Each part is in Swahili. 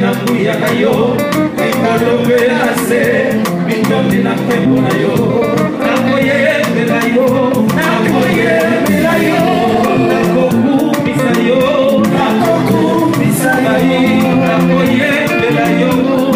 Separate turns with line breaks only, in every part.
kuya kayo ikalobease binyondi na kembo na yo nakoye melayo nakokubisa yo nakoye melayo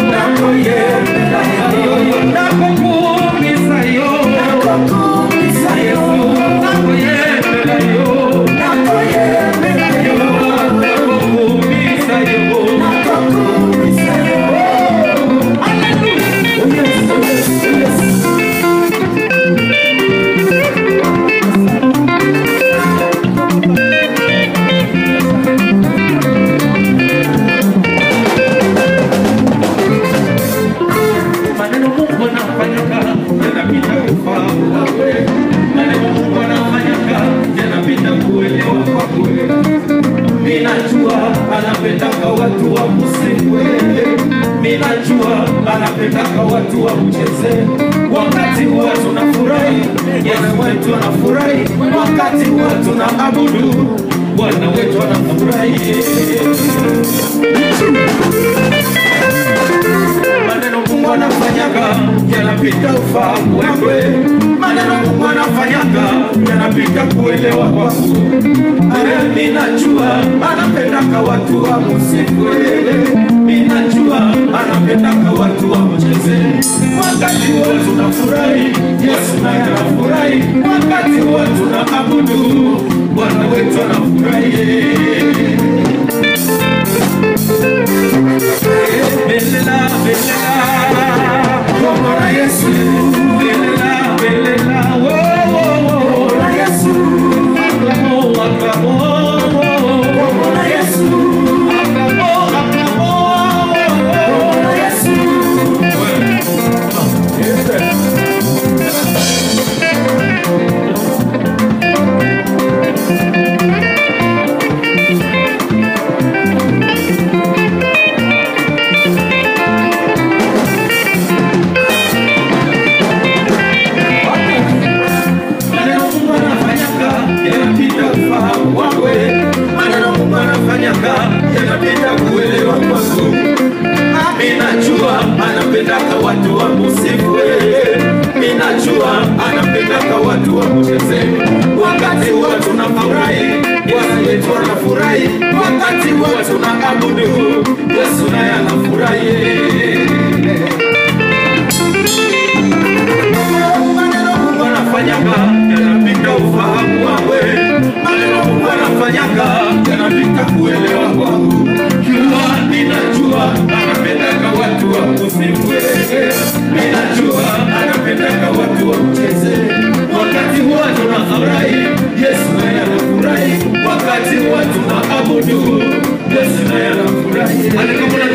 anapendaka watu wa musikwe, minajua anapendaka watu wa mcheze. Wakati watu nafurahi, Yesu wetu anafurahi. Wakati watu na abudu, Bwana wetu anafurahi. Maneno Mungu anafanyaga yanapita ufahamu wewe. Maneno Mungu anafanyaga yanapita kuelewa kwako. Minajua anapendaka watu wa musikwe, minajua anapendaka watu wa mcheze. Wakati watu nafurahi, Yesu naye anafurahi. Wakati watu na abudu, Bwana wetu anafurahi. Belela, belela, Bwana Yesu. Belela, belela, oh, oh, oh, Bwana Yesu. Akamo, akamo, Bwana Yesu. Akamo, akamo, Bwana Yesu. Yanapenda kuelewa kwangu. Minajua anapendaka watu wa musifu. Minajua anapendaka watu wa mcheze. Wakati watu nafurahi, Yesu wetu anafurahi. Wakati watu na abudu, Yesu naye anafurahi. Maneno Mungu anafanyaga yanapita ufahamu wangu. Maneno Mungu anafanyaga yanapita kuelewa kwangu. Ninajua anapendaka watu wa musifu. Ninajua anapendaka watu wa mcheze. Wakati watu nafurahi, Yesu naye anafurahi. Wakati watu na abudu, Yesu naye anafurahi.